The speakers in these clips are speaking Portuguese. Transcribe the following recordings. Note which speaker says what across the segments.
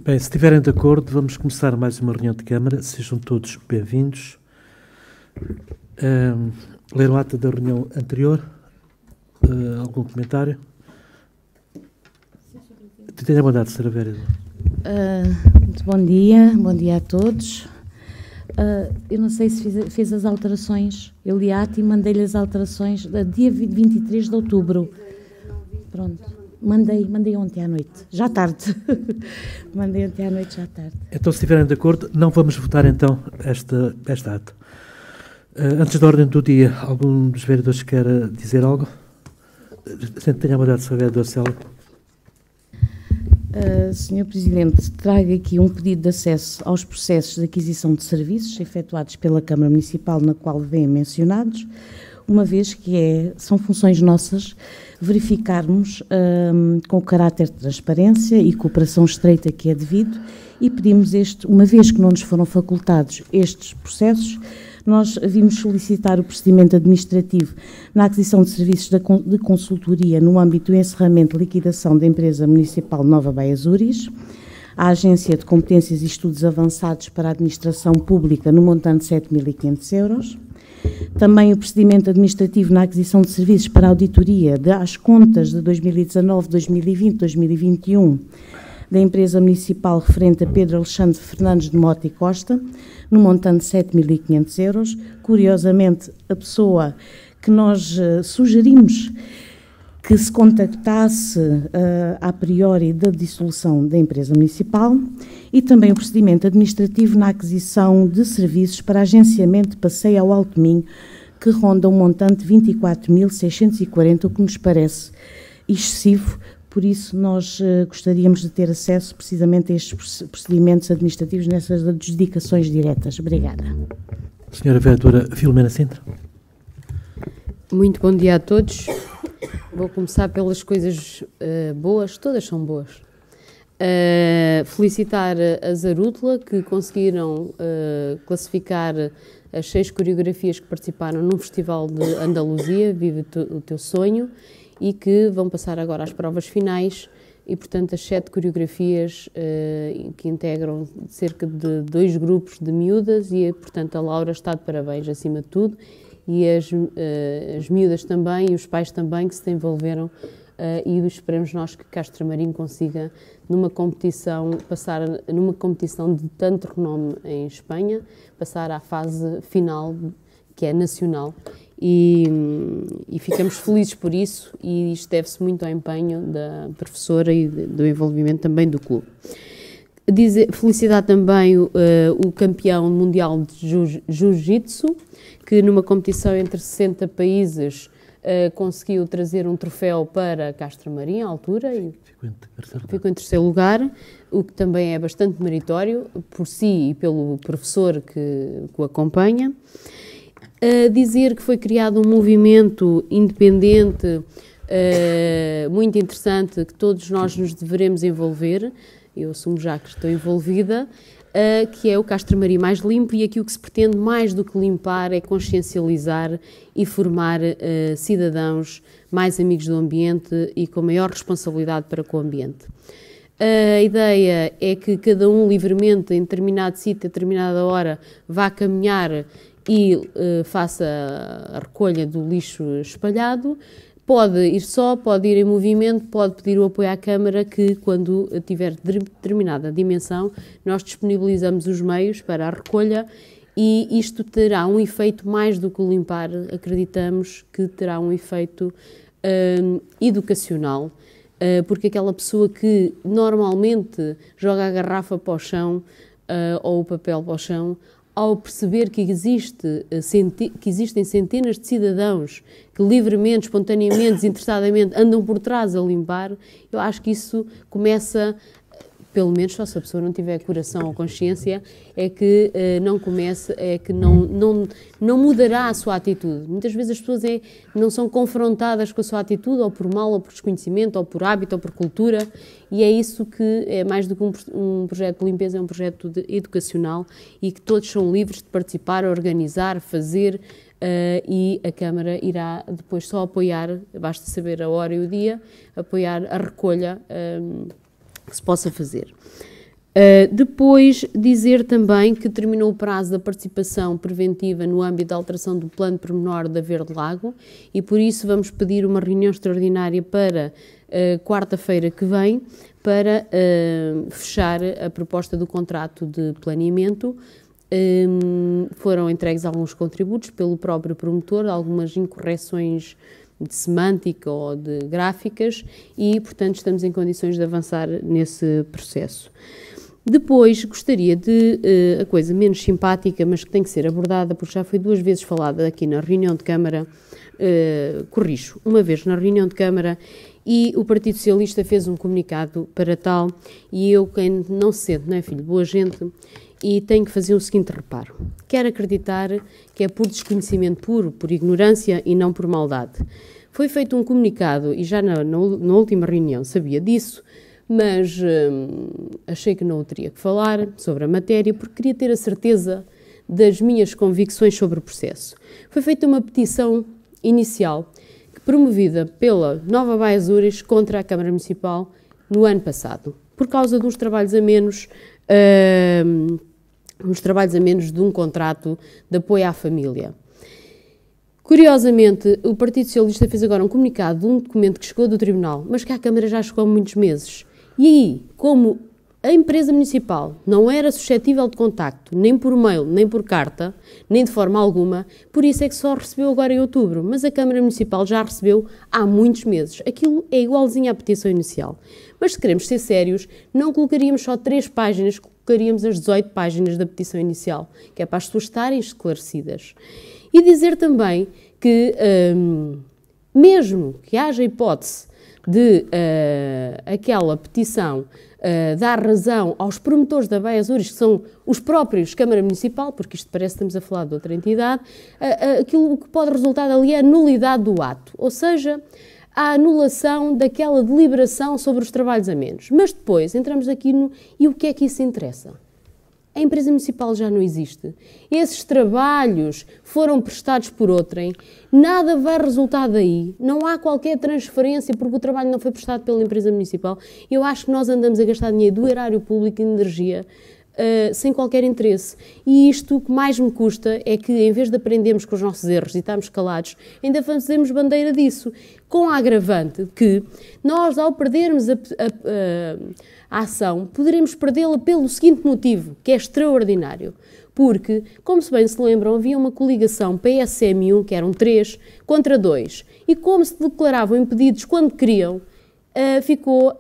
Speaker 1: Bem, se estiverem de acordo, vamos começar mais uma reunião de Câmara. Sejam todos bem-vindos. Leram a ata da reunião anterior? Algum comentário? Tenha a bondade, Sra. Vereadora.
Speaker 2: Muito bom dia a todos. Eu não sei se fez as alterações. Eu li a ata e mandei-lhe as alterações do dia 23 de outubro. Pronto. Mandei ontem à noite, já tarde. Mandei ontem à noite, já tarde.
Speaker 1: Então, se estiverem de acordo, não vamos votar então esta ata. Antes da ordem do dia, algum dos vereadores quer dizer algo? Tenha a bondade, Sra. Vereadora Célia.
Speaker 2: Senhor Presidente, trago aqui um pedido de acesso aos processos de aquisição de serviços efetuados pela Câmara Municipal, na qual vêm mencionados, uma vez que são funções nossas verificarmos com caráter de transparência e cooperação estreita que é devido, e pedimos uma vez que não nos foram facultados estes processos, nós vimos solicitar o procedimento administrativo na aquisição de serviços de consultoria no âmbito do encerramento de liquidação da empresa municipal Nova Baía Zúris, à Agência de Competências e Estudos Avançados para a Administração Pública no montante de 7.500 euros. Também o procedimento administrativo na aquisição de serviços para a auditoria das contas de 2019, 2020, 2021 da empresa municipal referente a Pedro Alexandre Fernandes de Mota e Costa, no montante de 7.500 euros. Curiosamente, a pessoa que nós sugerimos que se contactasse a priori da dissolução da empresa municipal, e também o procedimento administrativo na aquisição de serviços para agenciamento de passeio ao Alto Minho, que ronda um montante de 24.640, o que nos parece excessivo. Por isso, nós gostaríamos de ter acesso precisamente a estes procedimentos administrativos nessas adjudicações diretas. Obrigada.
Speaker 1: Senhora Vereadora Filomena Sintra.
Speaker 3: Muito bom dia a todos. Vou começar pelas coisas boas, todas são boas. Felicitar a Zarútula, que conseguiram classificar as 6 coreografias que participaram no Festival de Andaluzia, Vive o Teu Sonho, e que vão passar agora às provas finais, e portanto as 7 coreografias que integram cerca de 2 grupos de miúdas, e portanto a Laura está de parabéns acima de tudo, e as miúdas também, e os pais também, que se envolveram, e esperemos nós que Castro Marim consiga, passar numa competição de tanto renome em Espanha, passar à fase final, que é nacional, e ficamos felizes por isso, e isto deve-se muito ao empenho da professora e do envolvimento também do clube. Felicitar também o campeão mundial de Jiu-Jitsu, que numa competição entre 60 países conseguiu trazer um troféu para Castro Marim à altura, e ficou em terceiro lugar, o que também é bastante meritório por si e pelo professor que o acompanha. Dizer que foi criado um movimento independente muito interessante, que todos nós nos deveremos envolver. Eu assumo já que estou envolvida, que é o Castro Marim Mais Limpo, e aqui o que se pretende mais do que limpar é consciencializar e formar cidadãos mais amigos do ambiente e com maior responsabilidade para com o ambiente. A ideia é que cada um livremente, em determinado sítio, a determinada hora, vá caminhar e faça a recolha do lixo espalhado. Pode ir só, pode ir em movimento, pode pedir o apoio à Câmara, que quando tiver determinada dimensão, nós disponibilizamos os meios para a recolha, e isto terá um efeito mais do que o limpar, acreditamos que terá um efeito educacional, porque aquela pessoa que normalmente joga a garrafa para o chão ou o papel para o chão, ao perceber que existem centenas de cidadãos que livremente, espontaneamente, desinteressadamente andam por trás a limpar, eu acho que isso começa, pelo menos só se a pessoa não tiver coração ou consciência, é que não mudará a sua atitude. Muitas vezes as pessoas não são confrontadas com a sua atitude, ou por mal, ou por desconhecimento, ou por hábito, ou por cultura, e é isso que é mais do que um projeto de limpeza, é um projeto educacional, e que todos são livres de participar, organizar, fazer, e a Câmara irá depois só apoiar, basta saber a hora e o dia, apoiar a recolha que se possa fazer. Depois, dizer também que terminou o prazo da participação preventiva no âmbito da alteração do plano pormenor da Verde Lago e, por isso, vamos pedir uma reunião extraordinária para quarta-feira que vem para fechar a proposta do contrato de planeamento. Foram entregues alguns contributos pelo próprio promotor, algumas incorreções de semântica ou de gráficas e, portanto, estamos em condições de avançar nesse processo. Depois, gostaria de, a coisa menos simpática, mas que tem que ser abordada, porque já foi 2 vezes falada aqui na reunião de Câmara, corrijo, uma vez na reunião de Câmara, e o Partido Socialista fez um comunicado para tal, e eu, quem não se sente, não é filho de boa gente, e tenho que fazer o seguinte reparo. Quero acreditar que é por desconhecimento puro, por ignorância e não por maldade. Foi feito um comunicado, e já na última reunião sabia disso, mas achei que não o teria que falar sobre a matéria, porque queria ter a certeza das minhas convicções sobre o processo. Foi feita uma petição inicial, promovida pela Nova Baía Azures contra a Câmara Municipal no ano passado, por causa de uns trabalhos a menos de um contrato de apoio à família. Curiosamente, o Partido Socialista fez agora um comunicado de um documento que chegou do Tribunal, mas que à Câmara já chegou há muitos meses. E aí, como a empresa municipal não era suscetível de contacto, nem por mail, nem por carta, nem de forma alguma, por isso é que só recebeu agora em outubro, mas a Câmara Municipal já recebeu há muitos meses. Aquilo é igualzinho à petição inicial. Mas se queremos ser sérios, não colocaríamos só 3 páginas, colocaríamos as 18 páginas da petição inicial, que é para as pessoas estarem esclarecidas. E dizer também que, mesmo que haja hipótese de aquela petição dar razão aos promotores da Baía Azures, que são os próprios Câmara Municipal, porque isto parece que estamos a falar de outra entidade, aquilo que pode resultar ali é a nulidade do ato, ou seja, a anulação daquela deliberação sobre os trabalhos a menos. Mas depois entramos aqui no... E o que é que isso interessa? A empresa municipal já não existe. Esses trabalhos foram prestados por outrem, nada vai resultar daí, não há qualquer transferência porque o trabalho não foi prestado pela empresa municipal. Eu acho que nós andamos a gastar dinheiro do erário público e de energia sem qualquer interesse. E isto, o que mais me custa é que, em vez de aprendermos com os nossos erros e estarmos calados, ainda fazemos bandeira disso, com a agravante que nós, ao perdermos a ação, poderemos perdê-la pelo seguinte motivo, que é extraordinário. Porque, como se bem se lembram, havia uma coligação PSM1, que eram 3, contra 2. E como se declaravam impedidos quando queriam, ficou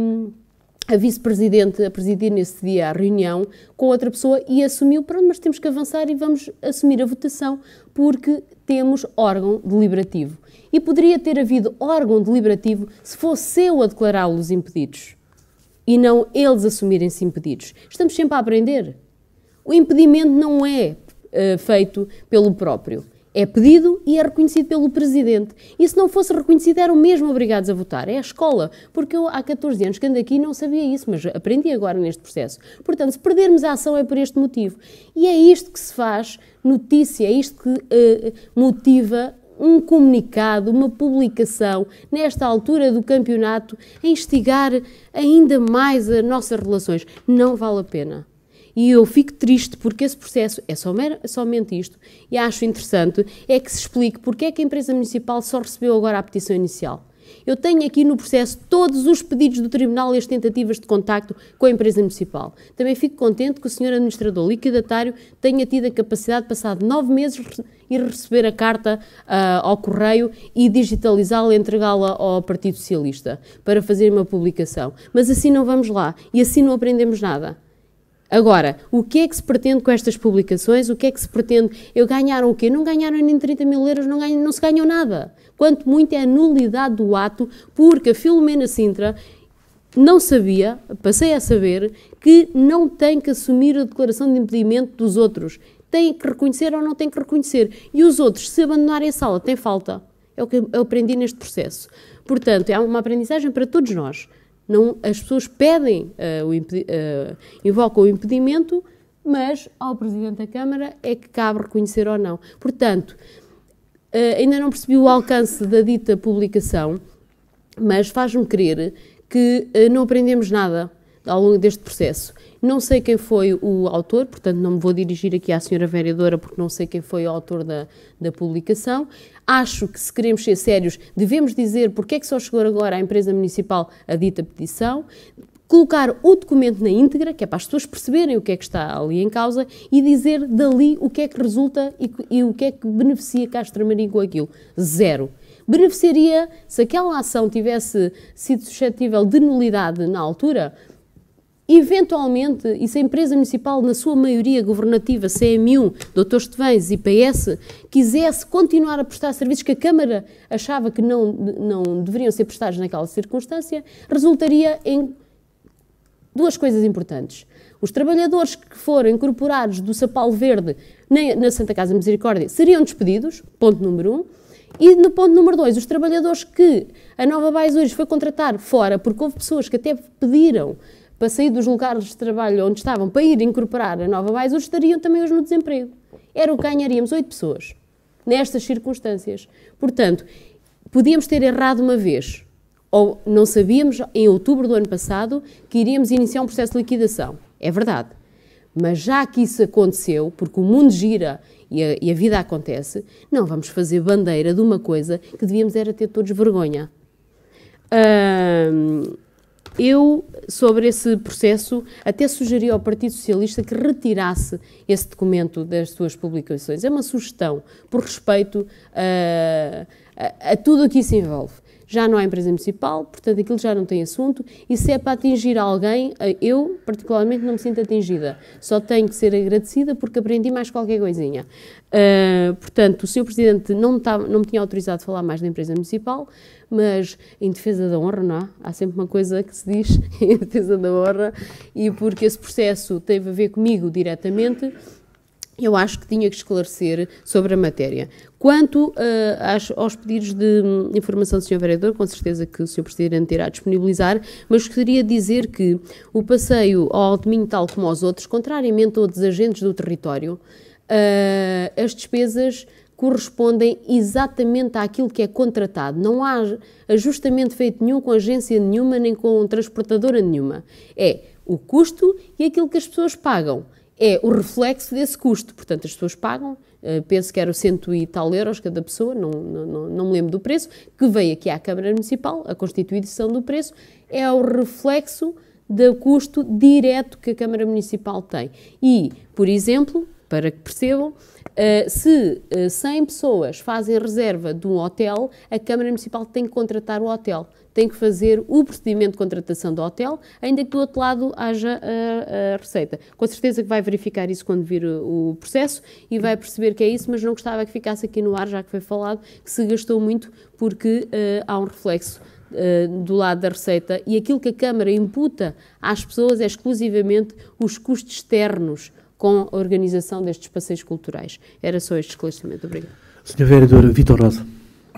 Speaker 3: a vice-presidente a presidir nesse dia a reunião com outra pessoa e assumiu, pronto, mas temos que avançar e vamos assumir a votação porque temos órgão deliberativo. E poderia ter havido órgão deliberativo se fosse eu a declará-los impedidos e não eles assumirem-se impedidos. Estamos sempre a aprender. O impedimento não é feito pelo próprio. É pedido e é reconhecido pelo Presidente. E se não fosse reconhecido, eram mesmo obrigados a votar. É a escola. Porque eu há 14 anos que ando aqui e não sabia isso, mas aprendi agora neste processo. Portanto, se perdermos a ação é por este motivo. E é isto que se faz notícia, é isto que motiva um comunicado, uma publicação, nesta altura do campeonato, a instigar ainda mais as nossas relações. Não vale a pena. E eu fico triste porque esse processo é somente isto, e acho interessante é que se explique porque é que a empresa municipal só recebeu agora a petição inicial. Eu tenho aqui no processo todos os pedidos do Tribunal e as tentativas de contacto com a empresa municipal. Também fico contente que o Sr. Administrador Liquidatário tenha tido a capacidade de passar 9 meses e receber a carta ao correio e digitalizá-la e entregá-la ao Partido Socialista para fazer uma publicação. Mas assim não vamos lá e assim não aprendemos nada. Agora, o que é que se pretende com estas publicações? O que é que se pretende? Ganharam o quê? Não ganharam nem 30 mil euros, não se ganhou nada. Quanto muito é a nulidade do ato, porque a Filomena Sintra não sabia, passei a saber, que não tem que assumir a declaração de impedimento dos outros. Tem que reconhecer ou não tem que reconhecer. E os outros, se abandonarem a sala, têm falta. É o que eu aprendi neste processo. Portanto, é uma aprendizagem para todos nós. Não, as pessoas pedem, invocam o impedimento, mas ao Presidente da Câmara é que cabe reconhecer ou não. Portanto, ainda não percebi o alcance da dita publicação, mas faz-me crer que não aprendemos nada ao longo deste processo. Não sei quem foi o autor, portanto não me vou dirigir aqui à senhora vereadora porque não sei quem foi o autor da publicação. Acho que se queremos ser sérios devemos dizer porque é que só chegou agora à empresa municipal a dita petição, colocar o documento na íntegra, que é para as pessoas perceberem o que é que está ali em causa e dizer dali o que é que resulta e o que é que beneficia Castro Marim com aquilo. Zero. Beneficiaria, se aquela ação tivesse sido suscetível de nulidade na altura, eventualmente, e se a empresa municipal, na sua maioria governativa, CMU, Dr. Estevães e PS, quisesse continuar a prestar serviços que a Câmara achava que não deveriam ser prestados naquela circunstância, resultaria em duas coisas importantes. Os trabalhadores que foram incorporados do Sapalo Verde na Santa Casa Misericórdia seriam despedidos, ponto número 1. E no ponto número 2, os trabalhadores que a Nova Baixões foi contratar fora, porque houve pessoas que até pediram para sair dos lugares de trabalho onde estavam para ir incorporar a Nova Baixões, estariam também hoje no desemprego. Era o que ganharíamos 8 pessoas, nestas circunstâncias. Portanto, podíamos ter errado uma vez, ou não sabíamos, em outubro do ano passado, que iríamos iniciar um processo de liquidação. É verdade. Mas já que isso aconteceu, porque o mundo gira e a vida acontece, não vamos fazer bandeira de uma coisa que devíamos era ter todos vergonha. Eu, sobre esse processo, até sugeri ao Partido Socialista que retirasse esse documento das suas publicações. É uma sugestão, por respeito a tudo o que isso envolve. Já não há empresa municipal, portanto aquilo já não tem assunto, e se é para atingir alguém, eu particularmente não me sinto atingida. Só tenho que ser agradecida porque aprendi mais qualquer coisinha. Portanto, o Sr. Presidente não me tinha autorizado a falar mais da empresa municipal, mas em defesa da honra, não há? Há sempre uma coisa que se diz em defesa da honra, e porque esse processo teve a ver comigo diretamente, eu acho que tinha que esclarecer sobre a matéria. Quanto aos pedidos de informação do Sr. Vereador, com certeza que o Sr. Presidente irá disponibilizar, mas gostaria de dizer que o passeio ao Alto Minho, tal como aos outros, contrariamente a outros agentes do território, as despesas correspondem exatamente àquilo que é contratado. Não há ajustamento feito nenhum com agência nenhuma, nem com transportadora nenhuma. É o custo e aquilo que as pessoas pagam. É o reflexo desse custo. Portanto, as pessoas pagam, penso que era 100 e tal euros cada pessoa, não me lembro do preço, que veio aqui à Câmara Municipal, a constituição do preço, é o reflexo do custo direto que a Câmara Municipal tem. E, por exemplo, para que percebam, se 100 pessoas fazem reserva de um hotel, a Câmara Municipal tem que contratar o hotel, tem que fazer o procedimento de contratação do hotel, ainda que do outro lado haja a receita. Com certeza que vai verificar isso quando vir o processo e vai perceber que é isso, mas não gostava que ficasse aqui no ar, já que foi falado, que se gastou muito porque há um reflexo do lado da receita, e aquilo que a Câmara imputa às pessoas é exclusivamente os custos externos com a organização destes passeios culturais. Era só este esclarecimento. Obrigado.
Speaker 1: Sr. Vereador Vítor Rosa.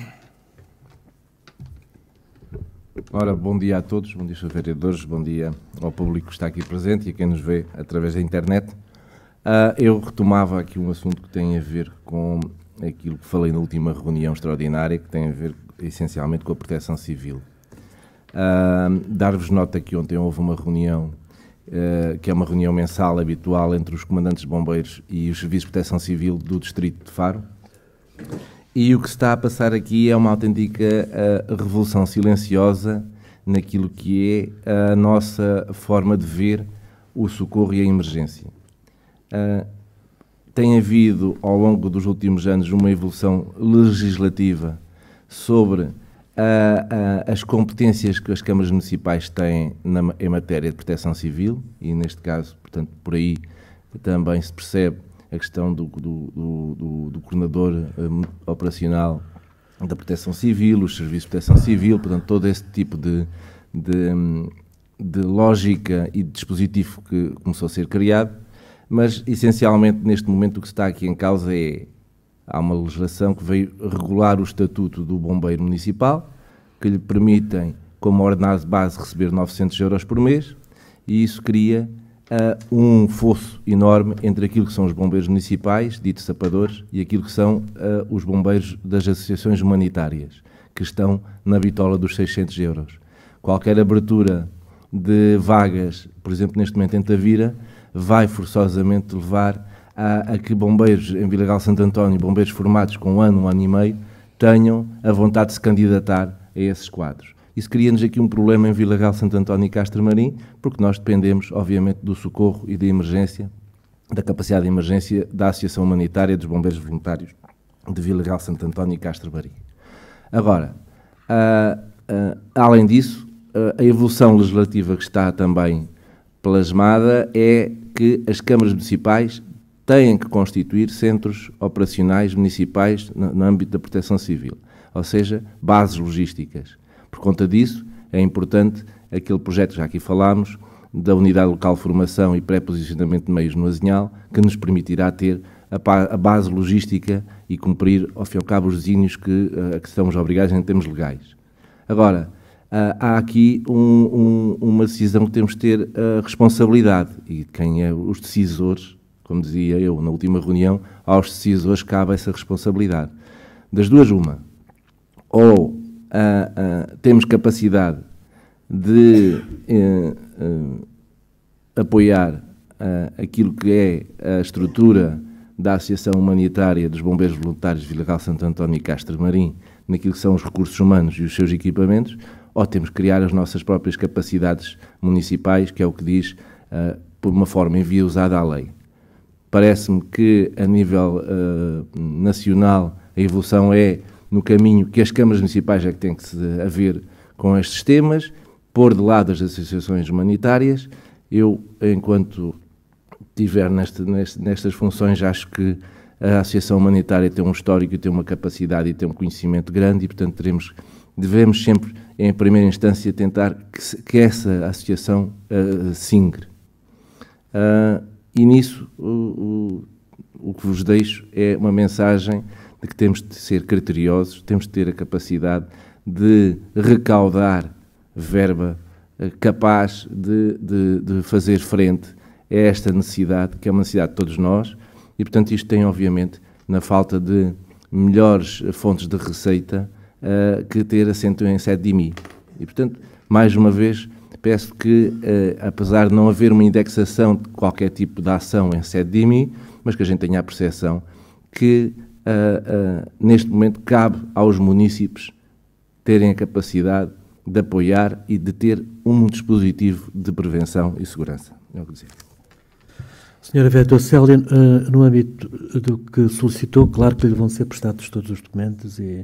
Speaker 4: Ora, bom dia a todos, bom dia aos vereadores, bom dia ao público que está aqui presente e a quem nos vê através da internet. Eu retomava aqui um assunto que tem a ver com aquilo que falei na última reunião extraordinária, que tem a ver essencialmente com a proteção civil. Dar-vos nota que ontem houve uma reunião, que é uma reunião mensal habitual entre os comandantes de bombeiros e os serviços de proteção civil do distrito de Faro. E o que se está a passar aqui é uma autêntica revolução silenciosa naquilo que é a nossa forma de ver o socorro e a emergência. Tem havido, ao longo dos últimos anos, uma evolução legislativa sobre as competências que as câmaras municipais têm em matéria de proteção civil, e neste caso, portanto, por aí também se percebe a questão do coordenador operacional da proteção civil, os serviços de proteção civil, portanto, todo esse tipo de lógica e de dispositivo que começou a ser criado, mas, essencialmente, neste momento, o que está aqui em causa há uma legislação que veio regular o estatuto do bombeiro municipal, que lhe permitem, como ordenado de base, receber 900 euros por mês, e isso cria um fosso enorme entre aquilo que são os bombeiros municipais, ditos sapadores, e aquilo que são os bombeiros das associações humanitárias, que estão na bitola dos 600 euros. Qualquer abertura de vagas, por exemplo, neste momento em Tavira, vai forçosamente levar a que bombeiros em Vila Real de Santo António, bombeiros formados com um ano e meio, tenham a vontade de se candidatar a esses quadros. Isso cria-nos aqui um problema em Vila Real de Santo António e Castro Marim, porque nós dependemos, obviamente, do socorro e da emergência, da capacidade de emergência da Associação Humanitária dos Bombeiros Voluntários de Vila Real de Santo António e Castro Marim. Agora, além disso, a evolução legislativa que está também plasmada é que as câmaras municipais têm que constituir centros operacionais municipais no âmbito da proteção civil, ou seja, bases logísticas. Por conta disso, é importante aquele projeto que já aqui falámos, da Unidade Local de Formação e Pré-Posicionamento de Meios no Azinhal, que nos permitirá ter a base logística e cumprir, ao fim e ao cabo, os desígnios a que estamos obrigados em termos legais. Agora, há aqui uma decisão que temos de ter a responsabilidade, e quem é os decisores, como dizia eu na última reunião, aos decisores cabe essa responsabilidade. Das duas, uma. Ou temos capacidade de apoiar aquilo que é a estrutura da Associação Humanitária dos Bombeiros Voluntários de Vila Real de Santo António e Castro Marim, naquilo que são os recursos humanos e os seus equipamentos, ou temos que criar as nossas próprias capacidades municipais, que é o que diz, por uma forma enviosada à lei. Parece-me que, a nível nacional, a evolução é no caminho que as câmaras municipais é que têm que se haver com estes temas, pôr de lado as associações humanitárias. Eu, enquanto estiver nestas funções, acho que a Associação Humanitária tem um histórico e tem uma capacidade e tem um conhecimento grande e, portanto, devemos sempre, em primeira instância, tentar que essa associação singre. E nisso, o que vos deixo é uma mensagem de que temos de ser criteriosos, temos de ter a capacidade de recaudar verba capaz de fazer frente a esta necessidade, que é uma necessidade de todos nós, e, portanto, isto tem, obviamente, na falta de melhores fontes de receita, que ter assento em sede de IMI. E, portanto, mais uma vez, peço que, apesar de não haver uma indexação de qualquer tipo de ação em sede de IMI, mas que a gente tenha a percepção que, neste momento, cabe aos munícipes terem a capacidade de apoiar e de ter um dispositivo de prevenção e segurança. É o que dizia.
Speaker 1: Senhora Vereadora Célia, no âmbito do que solicitou, claro que lhe vão ser prestados todos os documentos e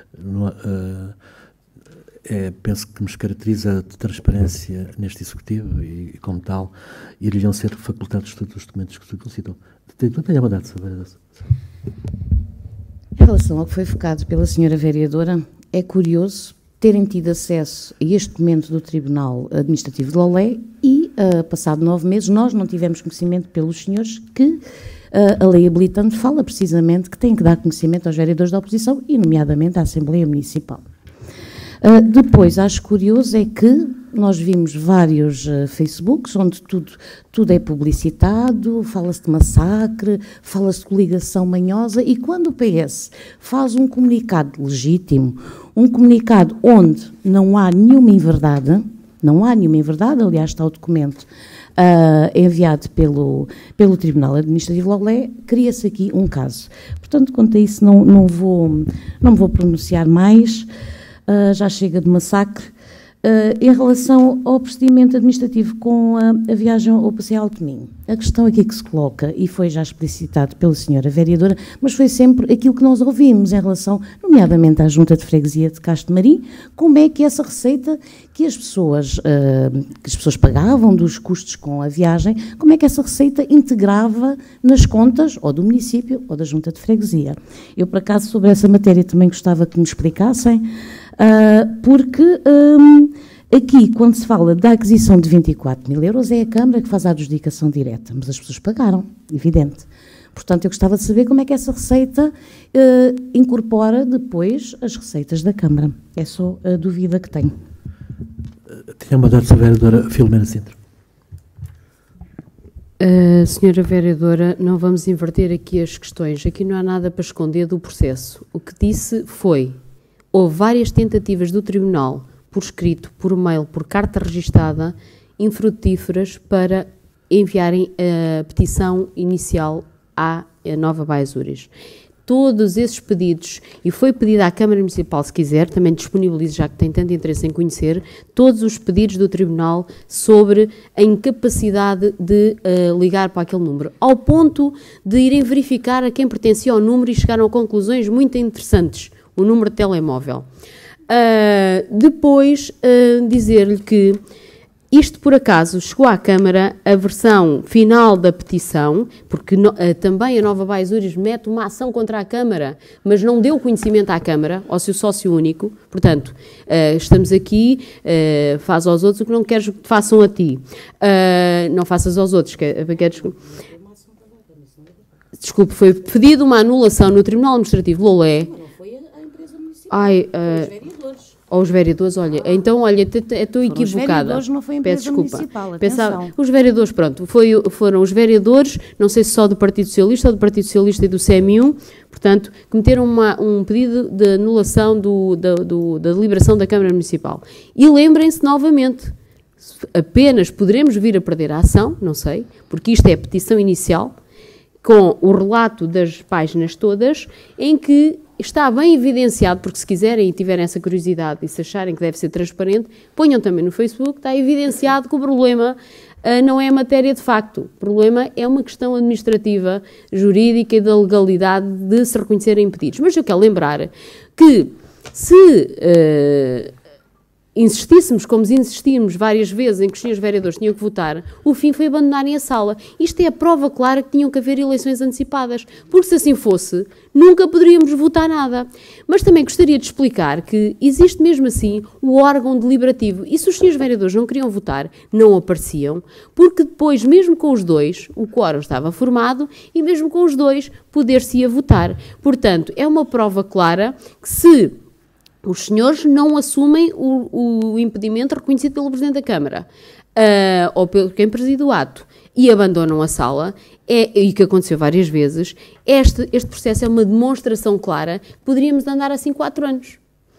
Speaker 1: penso que nos caracteriza de transparência neste Executivo e como tal, iriam ser facultados todos os documentos que solicitou. Tenha mandado, Sra. Vereadora.
Speaker 2: Em relação ao que foi focado pela Sra. Vereadora, é curioso terem tido acesso a este documento do Tribunal Administrativo de Lolé e, passado 9 meses, nós não tivemos conhecimento pelos senhores que a lei habilitante fala precisamente que têm que dar conhecimento aos vereadores da oposição e, nomeadamente, à Assembleia Municipal. Depois, acho curioso é que nós vimos vários Facebooks onde tudo é publicitado, fala-se de massacre, fala-se de coligação manhosa, e quando o PS faz um comunicado legítimo, um comunicado onde não há nenhuma inverdade, aliás está o documento enviado pelo Tribunal Administrativo de Lolé, cria-se aqui um caso. Portanto, quanto a isso não me vou pronunciar mais. Já chega de massacre. Em relação ao procedimento administrativo com a viagem ao Passeio Alto Minho, a questão aqui que se coloca, e foi já explicitado pela Sra. Vereadora, mas foi sempre aquilo que nós ouvimos em relação, nomeadamente à Junta de Freguesia de Castro Marim, como é que essa receita que as pessoas pagavam dos custos com a viagem, como é que essa receita integrava nas contas ou do município ou da Junta de Freguesia. Eu, por acaso, sobre essa matéria também gostava que me explicassem, porque aqui, quando se fala da aquisição de 24 mil euros, é a Câmara que faz a adjudicação direta, mas as pessoas pagaram, evidente. Portanto, eu gostava de saber como é que essa receita incorpora depois as receitas da Câmara. É só a dúvida que tenho.
Speaker 1: Tinha mandado a Vereadora Filomena Sintra.
Speaker 3: Senhora Vereadora, não vamos inverter aqui as questões. Aqui não há nada para esconder do processo. O que disse foi: houve várias tentativas do Tribunal por escrito, por mail, por carta registada, infrutíferas para enviarem a petição inicial à Nova Baezúrias. Todos esses pedidos, e foi pedido à Câmara Municipal, se quiser, também disponibilizo, já que tem tanto interesse em conhecer, todos os pedidos do Tribunal sobre a incapacidade de ligar para aquele número, ao ponto de irem verificar a quem pertencia ao número e chegaram a conclusões muito interessantes, o número de telemóvel. Depois, dizer-lhe que isto, por acaso, chegou à Câmara a versão final da petição, porque também a Nova Baezúrias mete uma ação contra a Câmara, mas não deu conhecimento à Câmara, ao seu sócio único. Portanto, estamos aqui, faz aos outros o que não queres que façam a ti. Não faças aos outros. Desculpe, foi pedido uma anulação no Tribunal Administrativo Lolé.
Speaker 2: Não foi a empresa municipal, foi os vereadores.
Speaker 3: Aos vereadores, olha, então, olha, estou equivocada.
Speaker 2: Os vereadores, não foi a empresa municipal, atenção.
Speaker 3: Os vereadores, pronto, foram os vereadores, não sei se só do Partido Socialista ou do Partido Socialista e do CMU, portanto, que meteram um pedido de anulação da deliberação da Câmara Municipal. E lembrem-se novamente, apenas poderemos vir a perder a ação, não sei, porque isto é a petição inicial, com o relato das páginas todas, em que está bem evidenciado, porque se quiserem e tiverem essa curiosidade e se acharem que deve ser transparente, ponham também no Facebook, está evidenciado que o problema não é matéria de facto. O problema é uma questão administrativa, jurídica e da legalidade de se reconhecerem impedidos. Mas eu quero lembrar que se insistíssemos, como insistimos várias vezes em que os senhores vereadores tinham que votar, o fim foi abandonarem a sala. Isto é a prova clara que tinham que haver eleições antecipadas, porque se assim fosse, nunca poderíamos votar nada. Mas também gostaria de explicar que existe mesmo assim o órgão deliberativo, e se os senhores vereadores não queriam votar, não apareciam, porque depois, mesmo com os dois, o quórum estava formado, e mesmo com os dois, poder-se-ia votar. Portanto, é uma prova clara que se os senhores não assumem o impedimento reconhecido pelo Presidente da Câmara ou pelo quem preside o ato e abandonam a sala, e que aconteceu várias vezes, este processo é uma demonstração clara que poderíamos andar assim 4 anos.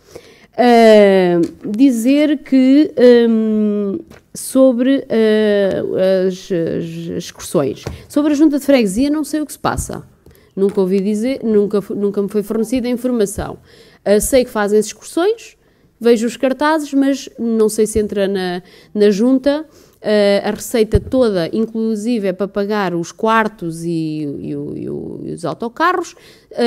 Speaker 3: Dizer que sobre as excursões, sobre a Junta de Freguesia, não sei o que se passa. Nunca ouvi dizer, nunca me foi fornecida a informação. Sei que fazem as excursões, vejo os cartazes, mas não sei se entra na junta. A receita toda, inclusive, é para pagar os quartos e os autocarros.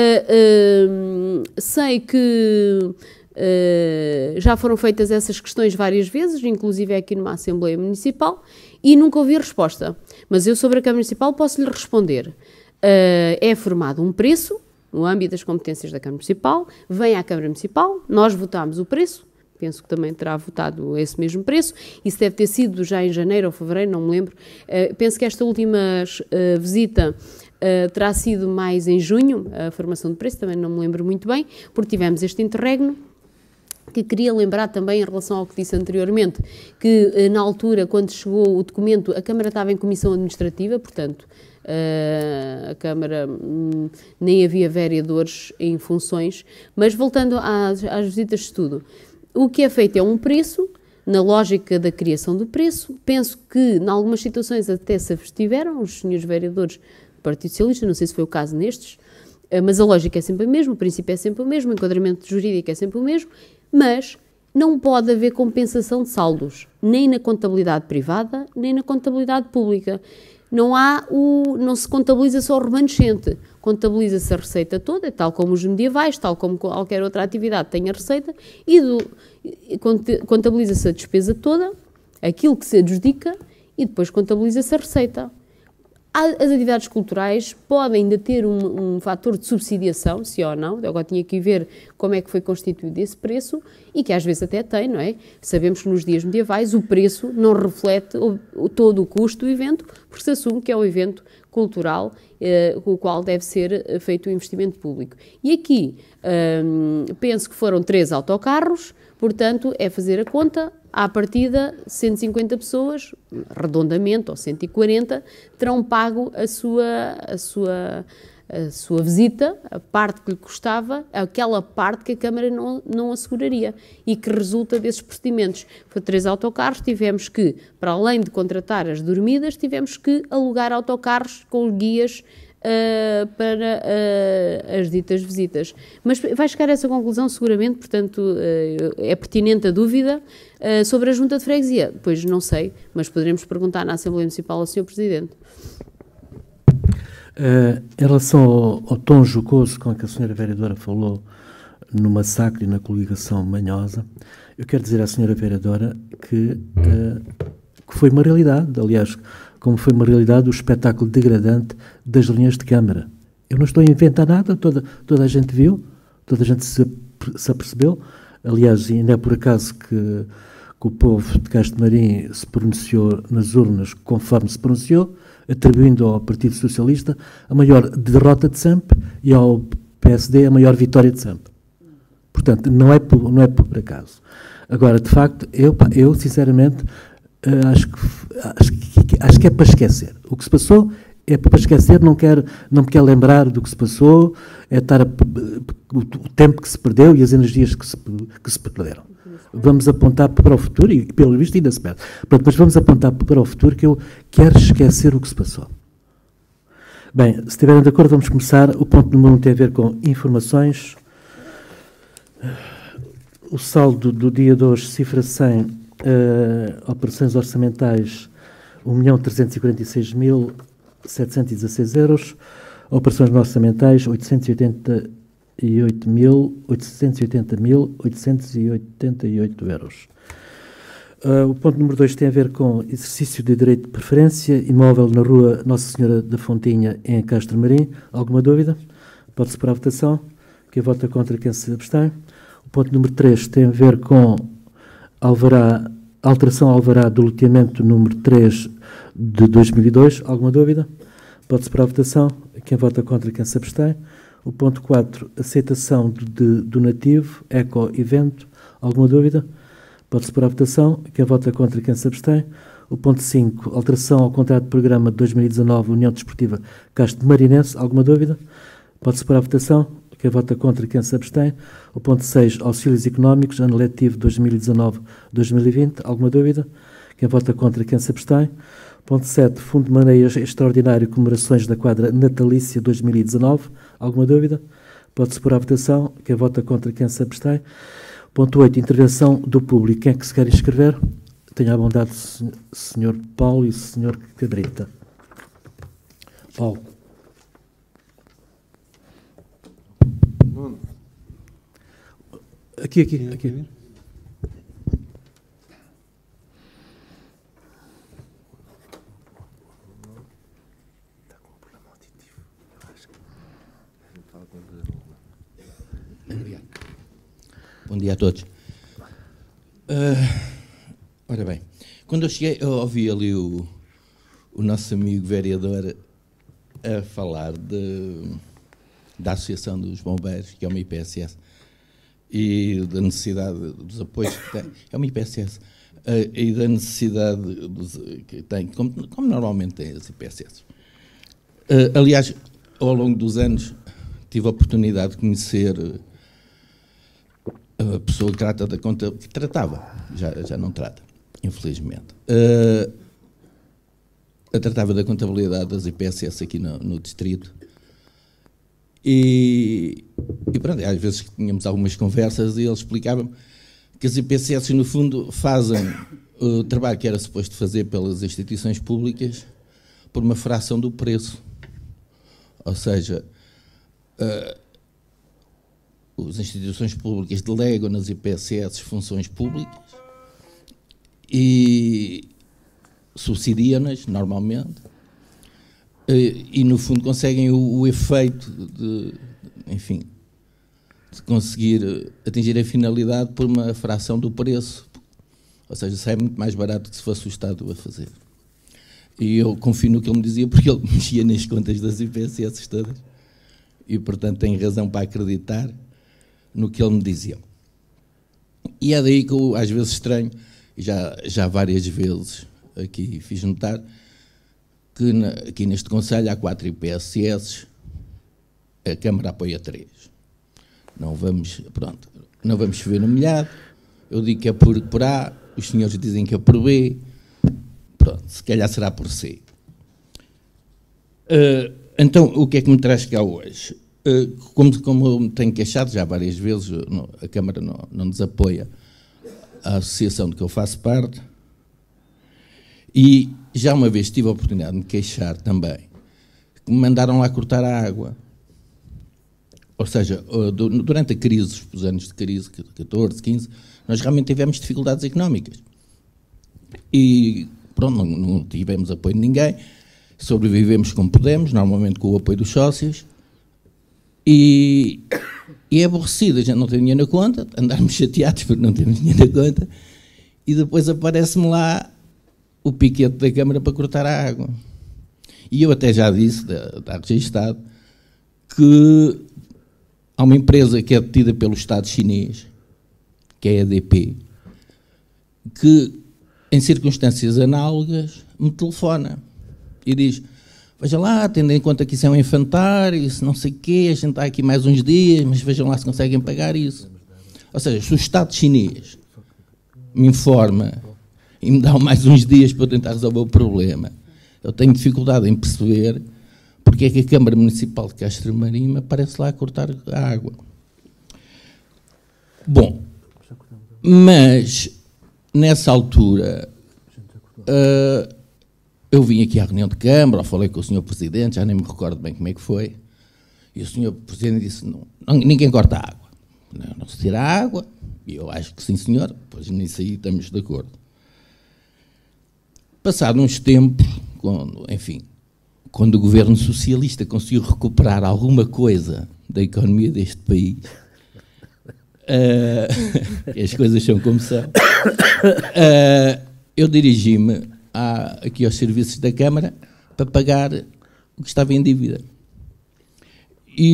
Speaker 3: Sei que já foram feitas essas questões várias vezes, inclusive aqui numa Assembleia Municipal, e nunca ouvi resposta. Mas eu, sobre a Câmara Municipal, posso lhe responder. É formado um preço, no âmbito das competências da Câmara Municipal, vem à Câmara Municipal, nós votámos o preço, penso que também terá votado esse mesmo preço, isso deve ter sido já em janeiro ou fevereiro, não me lembro, penso que esta última visita terá sido mais em junho, a formação de preço, também não me lembro muito bem, porque tivemos este interregno, que queria lembrar também em relação ao que disse anteriormente, que na altura, quando chegou o documento, a Câmara estava em comissão administrativa, portanto, a Câmara nem havia vereadores em funções, mas voltando às visitas de estudo, o que é feito é um preço, na lógica da criação do preço, penso que em algumas situações até se abstiveram, os senhores vereadores do Partido Socialista, não sei se foi o caso nestes, mas a lógica é sempre a mesma, o princípio é sempre o mesmo, o enquadramento jurídico é sempre o mesmo, mas não pode haver compensação de saldos, nem na contabilidade privada, nem na contabilidade pública. Não se contabiliza só o remanescente, contabiliza-se a receita toda, tal como os medievais, tal como qualquer outra atividade tem a receita, e contabiliza-se a despesa toda, aquilo que se adjudica, e depois contabiliza-se a receita. As atividades culturais podem ainda ter um fator de subsidiação, se ou não, agora tinha que ver como é que foi constituído esse preço, e que às vezes até tem, não é? Sabemos que nos dias medievais o preço não reflete todo o custo do evento, porque se assume que é um evento cultural com o qual deve ser feito o investimento público. E aqui, penso que foram 3 autocarros, portanto, é fazer a conta, à partida, 150 pessoas, redondamente, ou 140, terão pago a sua a sua visita, a parte que lhe custava, aquela parte que a Câmara não asseguraria e que resulta desses procedimentos. Foi 3 autocarros, tivemos que, para além de contratar as dormidas, tivemos que alugar autocarros com guias para as ditas visitas. Mas vai chegar a essa conclusão seguramente, portanto é pertinente a dúvida sobre a Junta de Freguesia. Pois não sei, mas poderemos perguntar na Assembleia Municipal ao Sr. Presidente.
Speaker 1: Em relação ao tom jocoso com que a Sra. Vereadora falou no massacre e na coligação manhosa, eu quero dizer à Sra. Vereadora que foi uma realidade, aliás, como foi uma realidade o espetáculo degradante das linhas de Câmara. Eu não estou a inventar nada, toda a gente viu, toda a gente se apercebeu. Aliás, ainda é por acaso que o povo de Castro Marim se pronunciou nas urnas conforme se pronunciou, atribuindo ao Partido Socialista a maior derrota de sempre e ao PSD a maior vitória de sempre. Portanto, não é por acaso. Agora, de facto, eu sinceramente, acho que é para esquecer. O que se passou é para esquecer, não me quer lembrar do que se passou, é estar o tempo que se perdeu e as energias que se perderam. Vamos apontar para o futuro, e pelo visto ainda se perde. Mas vamos apontar para o futuro, que eu quero esquecer o que se passou. Bem, se estiverem de acordo, vamos começar. O ponto número 1 tem a ver com informações. O saldo do dia de hoje, cifra 100, operações orçamentais, 1.346.716 euros, operações não orçamentais, 880.888 euros. O ponto número 2 tem a ver com exercício de direito de preferência, imóvel na rua Nossa Senhora da Fontinha, em Castro Marim. Alguma dúvida? Pode-se para a votação. Quem vota contra, quem se abstém. O ponto número 3 tem a ver com alteração ao alvará do loteamento número 3 de 2002. Alguma dúvida? Pode-se para a votação. Quem vota contra, quem se abstém. O ponto 4, aceitação de donativo, eco-evento. Alguma dúvida? Pode-se para a votação. Quem vota contra, quem se abstém. O ponto 5, alteração ao contrato de programa de 2019, União Desportiva Castro Marinense. Alguma dúvida? Pode-se para a votação. Quem vota contra, quem se abstém. O ponto 6, auxílios económicos, ano letivo 2019-2020. Alguma dúvida? Quem vota contra, quem se abstém. Ponto 7, Fundo de Maneio Extraordinário Comemorações da Quadra Natalícia 2019. Alguma dúvida? Pode-se pôr à votação. Quem vota contra, quem se abstém. Ponto 8, intervenção do público. Quem é que se quer inscrever? Tenha a bondade, Sr. Paulo e Sr. Cabrita. Paulo. Aqui.
Speaker 5: Obrigado. Bom dia a todos. Ora bem, quando eu cheguei, eu ouvi ali o nosso amigo vereador a falar da Associação dos Bombeiros, que é uma IPSS, e da necessidade dos apoios que tem. É uma IPSS. E da necessidade que tem, como normalmente tem as IPSS. Aliás, ao longo dos anos, tive a oportunidade de conhecer a pessoa que trata da conta, que tratava, já não trata, infelizmente. Tratava da contabilidade das IPSS aqui no distrito. E pronto, às vezes tínhamos algumas conversas e ele explicava-me que as IPSS, no fundo, fazem o trabalho que era suposto fazer pelas instituições públicas por uma fração do preço. Ou seja, as instituições públicas delegam nas IPSS funções públicas e subsidiam-nas, normalmente, e, no fundo, conseguem o efeito de conseguir atingir a finalidade por uma fração do preço. Ou seja, sai muito mais barato que se fosse o Estado a fazer. E eu confio no que ele me dizia, porque ele mexia nas contas das IPSS todas. E, portanto, tenho razão para acreditar no que ele me dizia. E é daí que eu, às vezes, estranho, e já várias vezes aqui fiz notar, que aqui neste Conselho há 4 IPSS a Câmara apoia 3. Não vamos chover no molhado. Eu digo que é por A, os senhores dizem que é por B. Pronto, se calhar será por C. Então, o que é que me traz cá hoje? Como eu me tenho queixado já várias vezes, a Câmara não nos apoia a associação de que eu faço parte, e já uma vez tive a oportunidade de me queixar também, que me mandaram lá cortar a água. Ou seja, durante a crise, os anos de crise, 14, 15, nós realmente tivemos dificuldades económicas. E pronto, não tivemos apoio de ninguém, sobrevivemos como pudemos, normalmente com o apoio dos sócios, e é aborrecido, a gente não tem dinheiro na conta, andarmos chateados porque não temos dinheiro na conta, e depois aparece-me lá o piquete da Câmara para cortar a água. E eu até já disse, está registado, que há uma empresa que é detida pelo Estado chinês, que é a EDP, que, em circunstâncias análogas, me telefona e diz: veja lá, tendo em conta que isso é um infantário, isso não sei o quê, a gente está aqui mais uns dias, mas vejam lá se conseguem pagar isso. Ou seja, se o Estado chinês me informa e me dá mais uns dias para tentar resolver o problema, eu tenho dificuldade em perceber porque é que a Câmara Municipal de Castro Marim aparece lá a cortar a água. Bom, mas nessa altura eu vim aqui à reunião de Câmara, falei com o Sr. Presidente, já nem me recordo bem como é que foi, e o Sr. Presidente disse: ninguém corta a água, não se tira a água, e eu acho que sim, senhor, pois nisso aí estamos de acordo. Passado uns tempos, quando o governo socialista conseguiu recuperar alguma coisa da economia deste país, as coisas são como são, eu dirigi-me aqui aos serviços da Câmara para pagar o que estava em dívida. E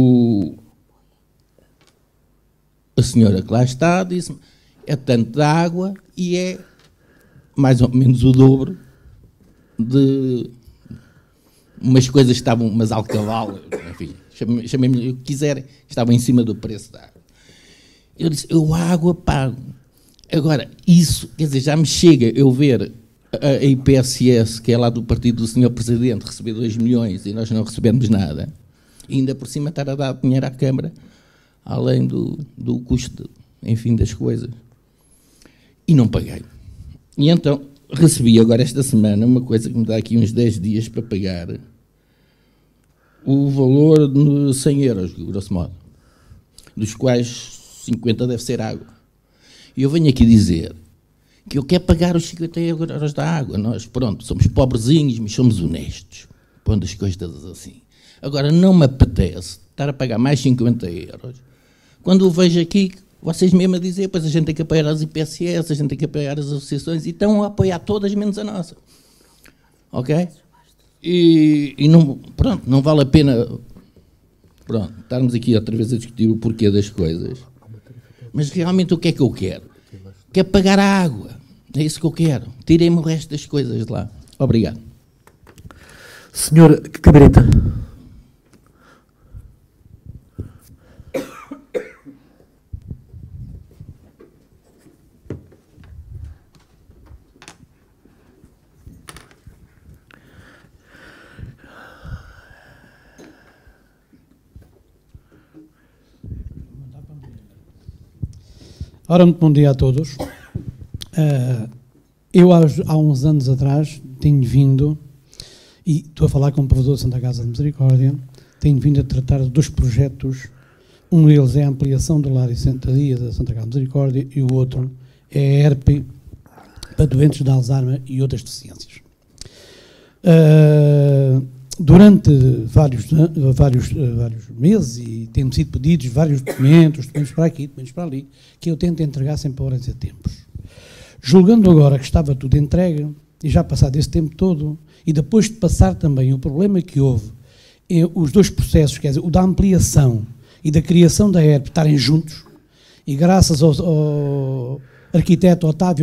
Speaker 5: a senhora que lá está disse-me: é tanto da água e é mais ou menos o dobro de umas coisas que estavam, umas alcavalas, enfim, chamem-me o que quiserem, estavam em cima do preço da água. Eu disse: eu a água pago. Agora, isso, quer dizer, já me chega eu ver a IPSS, que é lá do partido do Sr. Presidente, receber 2 milhões e nós não recebemos nada, e ainda por cima estar a dar dinheiro à Câmara, além do custo, enfim, das coisas. E não paguei. E então recebi agora esta semana uma coisa que me dá aqui uns 10 dias para pagar o valor de 100 euros, grosso modo, dos quais 50 deve ser água. E eu venho aqui dizer que eu quero pagar os 50 euros da água. Nós, pronto, somos pobrezinhos, mas somos honestos, pondo as coisas assim. Agora, não me apetece estar a pagar mais 50 euros, quando eu vejo aqui vocês mesmo a dizer: pois a gente tem que apoiar as IPSS, a gente tem que apoiar as associações, e estão a apoiar todas menos a nossa. Ok? E não, pronto, não vale a pena, pronto, estarmos aqui outra vez a discutir o porquê das coisas. Mas realmente o que é que eu quero? Quero pagar a água. É isso que eu quero. Tirem-me o resto das coisas de lá. Obrigado.
Speaker 1: Senhor Cabrita.
Speaker 6: Ora, muito bom dia a todos. Eu, há uns anos atrás, tenho vindo, e estou a falar como provedor de Santa Casa de Misericórdia, tenho vindo a tratar de 2 projetos. Um deles é a ampliação do lar e sentadia da Santa Casa de Misericórdia, e o outro é a ERP para doentes de Alzheimer e outras deficiências. Durante vários meses, e têm sido pedidos vários documentos para aqui, documentos para ali, que eu tento entregar sempre a horas e a tempos. Julgando agora que estava tudo entregue, e já passado esse tempo todo, e depois de passar também o problema que houve, os 2 processos, quer dizer, o da ampliação e da criação da ERP estarem juntos, e graças ao arquiteto Otávio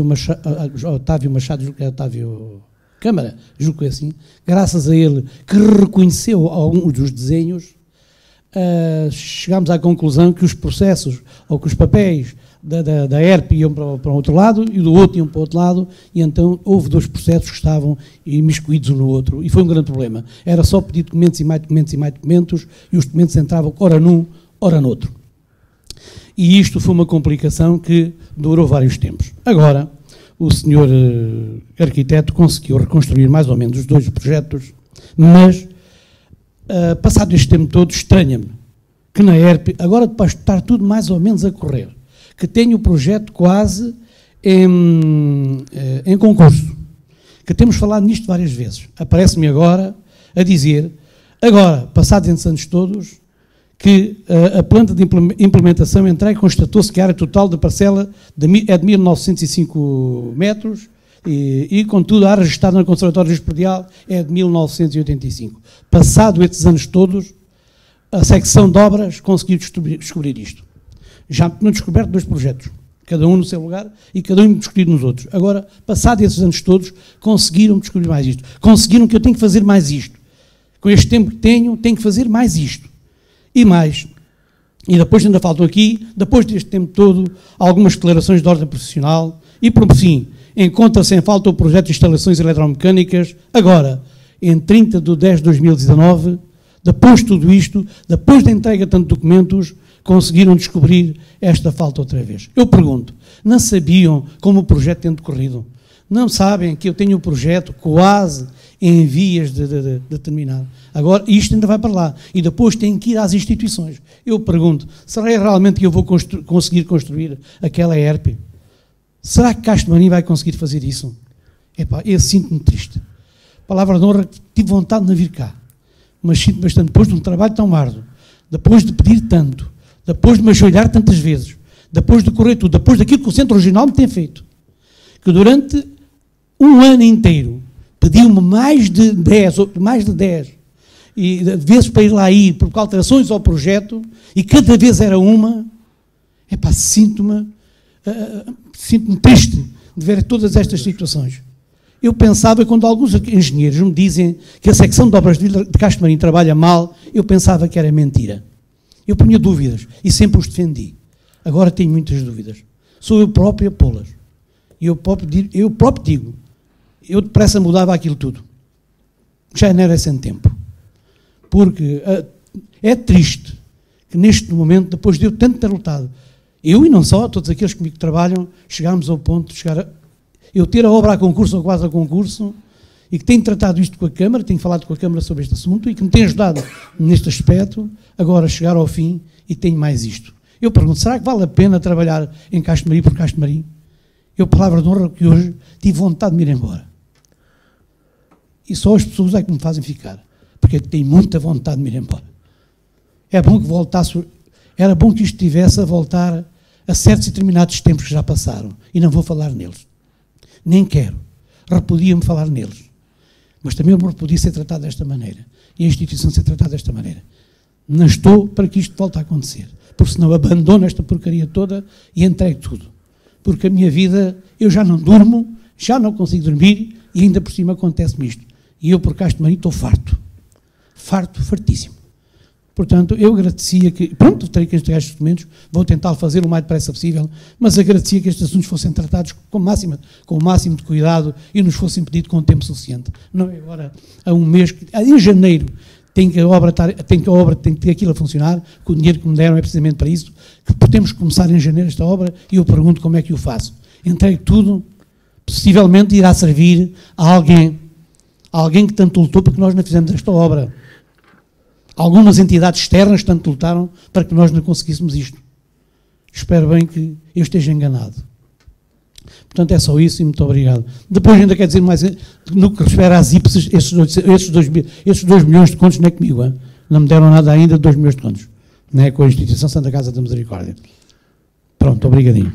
Speaker 6: Câmara, julgo que é assim, graças a ele, que reconheceu alguns dos desenhos, chegámos à conclusão que os processos, ou que os papéis da ERP iam para o outro lado e do outro iam para o outro lado, e então houve 2 processos que estavam imiscuídos um no outro, e foi um grande problema. Era só pedir documentos e mais documentos e mais documentos, e os documentos entravam ora num, ora no outro. E isto foi uma complicação que durou vários tempos. Agora, o senhor arquiteto conseguiu reconstruir mais ou menos os 2 projetos, mas, passado este tempo todo, estranha-me que na ERP, agora depois de estar tudo mais ou menos a correr, que tenho o projeto quase em concurso, que temos falado nisto várias vezes, aparece-me agora a dizer, agora, passados esses anos todos, que a planta de implementação entregue constatou-se que a área total da parcela é de 1905 metros e, contudo, a área registrada no Conservatório Jurisprudicial é de 1985. Passado esses anos todos, a secção de obras conseguiu descobrir isto. Já tinham descoberto 2 projetos, cada um no seu lugar e cada um discutido nos outros. Agora, passado esses anos todos, conseguiram descobrir mais isto. Conseguiram que eu tenho que fazer mais isto. Com este tempo que tenho que fazer mais isto. E mais. E depois ainda faltam aqui, depois deste tempo todo, algumas declarações de ordem profissional e, por fim, encontra-se em falta o projeto de instalações eletromecânicas. Agora, em 30 de 10 de 2019, depois de tudo isto, depois da entrega de tantos documentos, conseguiram descobrir esta falta outra vez. Eu pergunto, não sabiam como o projeto tem decorrido? Não sabem que eu tenho um projeto quase em vias de terminar? Agora, isto ainda vai para lá. E depois tem que ir às instituições. Eu pergunto, será realmente que eu vou conseguir construir aquela ERP? Será que Castro Marim vai conseguir fazer isso? Epá, eu sinto-me triste. Palavra de honra, tive vontade de não vir cá. Mas sinto bastante, depois de um trabalho tão árduo, depois de pedir tanto, depois de me ajoelhar tantas vezes, depois de correr tudo, depois daquilo que o Centro Regional me tem feito, que durante um ano inteiro pediu-me mais de 10 e vezes para ir lá por alterações ao projeto, e cada vez era uma, epá, sinto-me triste de ver todas estas situações. Eu pensava, quando alguns engenheiros me dizem que a secção de obras de Castro Marim trabalha mal, eu pensava que era mentira. Eu punha dúvidas e sempre os defendi. Agora tenho muitas dúvidas. Sou eu próprio a pô-las. E eu próprio digo, eu depressa mudava aquilo tudo. Já não era sem tempo. Porque é triste que neste momento, depois de eu tanto ter lutado, eu e não só, todos aqueles que comigo trabalham, chegámos ao ponto de eu ter a obra a concurso ou quase a concurso, e que tenho tratado isto com a Câmara, tenho falado com a Câmara sobre este assunto, e que me tem ajudado neste aspecto, agora chegar ao fim e tenho mais isto. Eu pergunto, será que vale a pena trabalhar em Castro Marim por Castro Marim? Eu, palavra de honra, que hoje tive vontade de me ir embora. E só as pessoas é que me fazem ficar, porque tenho muita vontade de me ir embora. É bom que voltasse, era bom que isto estivesse a voltar a certos e determinados tempos que já passaram, e não vou falar neles. Nem quero. Repudia-me falar neles. Mas também eu me repudia ser tratado desta maneira. E a instituição ser tratada desta maneira. Não estou para que isto volte a acontecer. Porque senão abandono esta porcaria toda e entrego tudo. Porque a minha vida, eu já não durmo, já não consigo dormir e ainda por cima acontece-me isto. E eu por Castro Marim estou farto. Fartíssimo. Portanto, eu agradecia que, pronto, terei que entregar estes documentos, vou tentar fazê-lo o mais depressa possível, mas agradecia que estes assuntos fossem tratados com o máximo de cuidado e nos fossem pedidos com tempo suficiente. Não é agora, há um mês, em janeiro, tem que ter aquilo a funcionar, que o dinheiro que me deram é precisamente para isso, que temos que começar em janeiro esta obra, e eu pergunto como é que o faço. Entrego tudo, possivelmente irá servir a alguém que tanto lutou para que nós não fizemos esta obra. Algumas entidades externas tanto lutaram para que nós não conseguíssemos isto. Espero bem que eu esteja enganado. Portanto, é só isso e muito obrigado. Depois ainda quer dizer mais, no que refere às IPSES, esses 2 milhões de contos não é comigo, hein? Não me deram nada ainda de 2 milhões de contos. Não é com a Instituição Santa Casa da Misericórdia. Pronto, obrigadinho.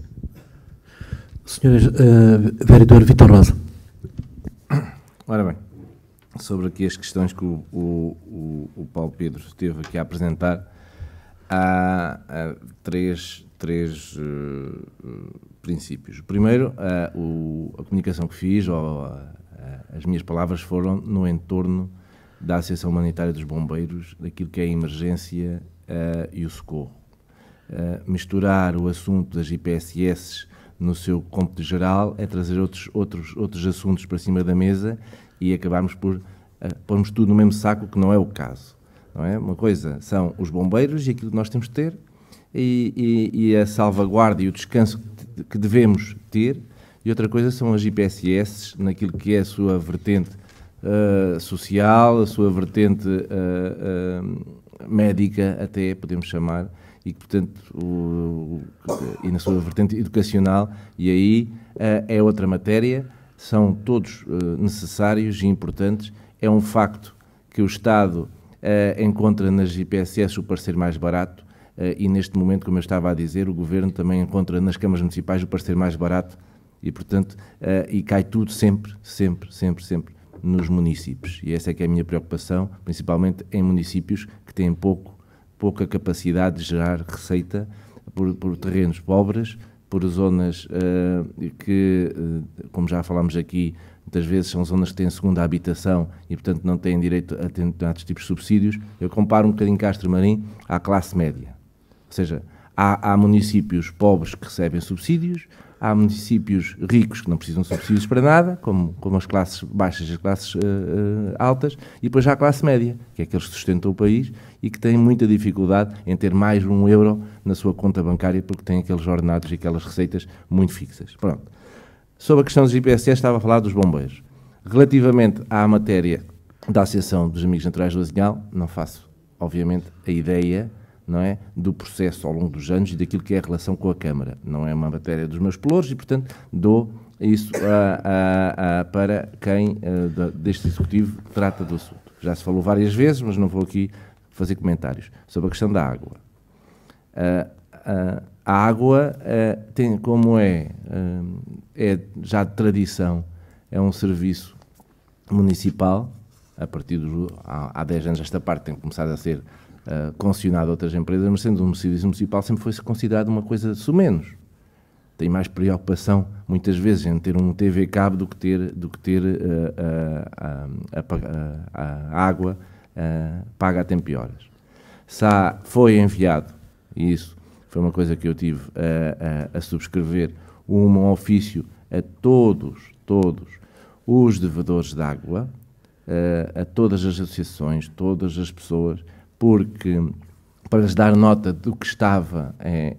Speaker 1: Senhor Vereador Vitor Rosa.
Speaker 4: Ora bem, sobre aqui as questões que o Paulo Pedro esteve aqui a apresentar, há três princípios. O primeiro, a comunicação que fiz, ou as minhas palavras foram no entorno da Associação Humanitária dos Bombeiros, daquilo que é a emergência e o socorro. Misturar o assunto das IPSS no seu cômputo geral é trazer outros assuntos para cima da mesa e acabarmos por pormos tudo no mesmo saco, que não é o caso. Não é? Uma coisa são os bombeiros e aquilo que nós temos de ter e a salvaguarda e o descanso que devemos ter, e outra coisa são as IPSS naquilo que é a sua vertente social, a sua vertente médica, até podemos chamar, e portanto e na sua vertente educacional, e aí é outra matéria, são todos necessários e importantes. É um facto que o Estado encontra nas IPSS o parceiro mais barato e neste momento, como eu estava a dizer, o Governo também encontra nas câmaras municipais o parceiro mais barato e portanto e cai tudo sempre nos municípios, e essa é que é a minha preocupação, principalmente em municípios que têm pouca capacidade de gerar receita por terrenos pobres, por zonas que, como já falámos aqui, muitas vezes são zonas que têm segunda habitação e, portanto, não têm direito a determinados tipos de subsídios. Eu comparo um bocadinho Castro Marim à classe média. Ou seja, há municípios pobres que recebem subsídios, há municípios ricos que não precisam de subsídios para nada, como as classes baixas e as classes altas, e depois há a classe média, que é aqueles que sustentam o país e que têm muita dificuldade em ter mais de €1 na sua conta bancária porque têm aqueles ordenados e aquelas receitas muito fixas. Pronto. Sobre a questão dos IPSS, estava a falar dos bombeiros. Relativamente à matéria da Associação dos Amigos Naturais do Azinhal, não faço, obviamente, a ideia, não é, do processo ao longo dos anos e daquilo que é a relação com a Câmara. Não é uma matéria dos meus pelouros e, portanto, dou isso para quem deste Executivo trata do assunto. Já se falou várias vezes, mas não vou aqui fazer comentários. Sobre a questão da água. A água, tem, como é já de tradição, é um serviço municipal, a partir há 10 anos esta parte tem começado a ser concessionado a outras empresas, mas sendo um serviço municipal sempre foi considerado uma coisa sumenos. Tem mais preocupação, muitas vezes, em ter um TV cabo do que ter a água paga a tempo e horas. Foi enviado, e isso foi uma coisa que eu tive a subscrever, um ofício a todos os devedores de água, a todas as associações, todas as pessoas, porque para lhes dar nota do que estava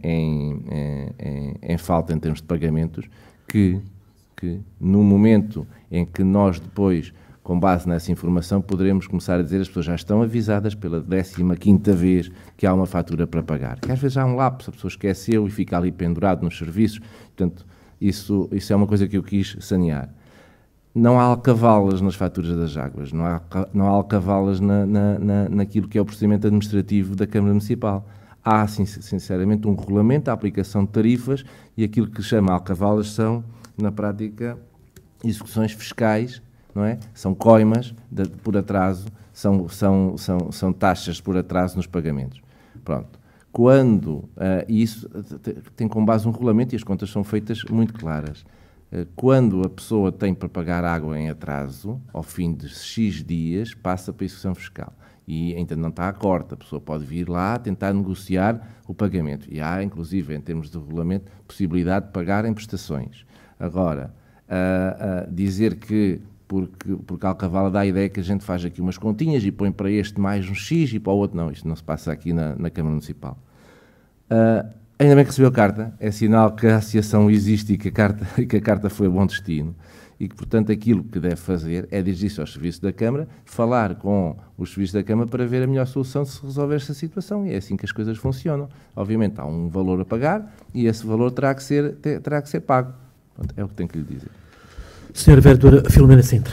Speaker 4: em falta em termos de pagamentos, que no momento em que nós depois, com base nessa informação, poderemos começar a dizer as pessoas já estão avisadas pela 15ª vez que há uma fatura para pagar. Que às vezes há um lapso, a pessoa esqueceu e fica ali pendurado nos serviços. Portanto, isso é uma coisa que eu quis sanear. Não há alcavalas nas faturas das águas, não há alcavalas naquilo que é o procedimento administrativo da Câmara Municipal. Há, sinceramente, um regulamento, a aplicação de tarifas, e aquilo que chama alcavalas são, na prática, execuções fiscais, não é? São coimas por atraso, são taxas por atraso nos pagamentos. Pronto. Quando isso tem como base um regulamento e as contas são feitas muito claras. Quando a pessoa tem para pagar água em atraso, ao fim de X dias, passa para a execução fiscal. E ainda não está a corte, a pessoa pode vir lá tentar negociar o pagamento. E há, inclusive, em termos de regulamento, possibilidade de pagar em prestações. Agora, dizer que porque a alcavala dá a ideia que a gente faz aqui umas continhas e põe para este mais um X e para o outro não. Isto não se passa aqui na Câmara Municipal. Ainda bem que recebeu a carta. É sinal que a associação existe e que a carta foi a bom destino. E que, portanto, aquilo que deve fazer é dirigir-se aos serviços da Câmara, falar com os serviços da Câmara para ver a melhor solução de se resolver esta situação. E é assim que as coisas funcionam. Obviamente, há um valor a pagar e esse valor terá que ser pago. Pronto, é o que tenho que lhe dizer.
Speaker 1: Senhora Vereadora Filomena Sintra.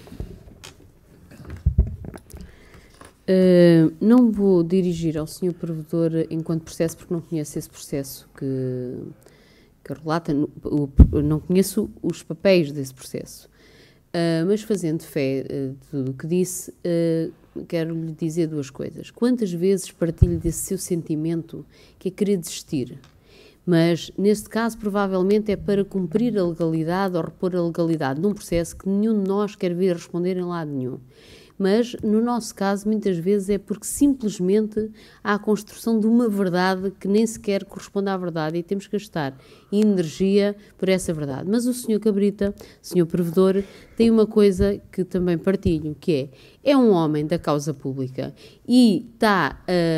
Speaker 3: Não vou dirigir ao Sr. Provedor enquanto processo, porque não conheço esse processo que relata, não conheço os papéis desse processo. Mas fazendo fé de tudo o que disse, quero lhe dizer duas coisas. Quantas vezes partilho desse seu sentimento que é querer desistir? Mas, neste caso, provavelmente é para cumprir a legalidade ou repor a legalidade num processo que nenhum de nós quer vir a responder em lado nenhum. mas no nosso caso muitas vezes é porque simplesmente há a construção de uma verdade que nem sequer corresponde à verdade e temos que gastar energia por essa verdade. Mas o Sr. Cabrita, Sr. Provedor, tem uma coisa que também partilho, que é um homem da causa pública e está